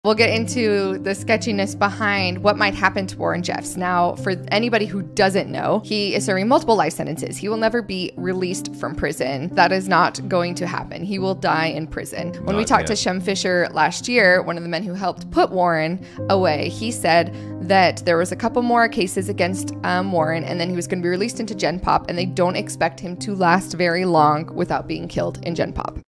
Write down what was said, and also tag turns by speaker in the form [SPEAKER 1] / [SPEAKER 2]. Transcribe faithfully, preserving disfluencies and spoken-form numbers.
[SPEAKER 1] We'll get into the sketchiness behind what might happen to Warren Jeffs. Now, for anybody who doesn't know, he is serving multiple life sentences. He will never be released from prison. That is not going to happen. He will die in prison. When
[SPEAKER 2] Not
[SPEAKER 1] we talked
[SPEAKER 2] yet.
[SPEAKER 1] to Shem Fisher last year, one of the men who helped put Warren away, he said that there was a couple more cases against um, Warren, and then he was going to be released into Gen Pop, and they don't expect him to last very long without being killed in Gen Pop.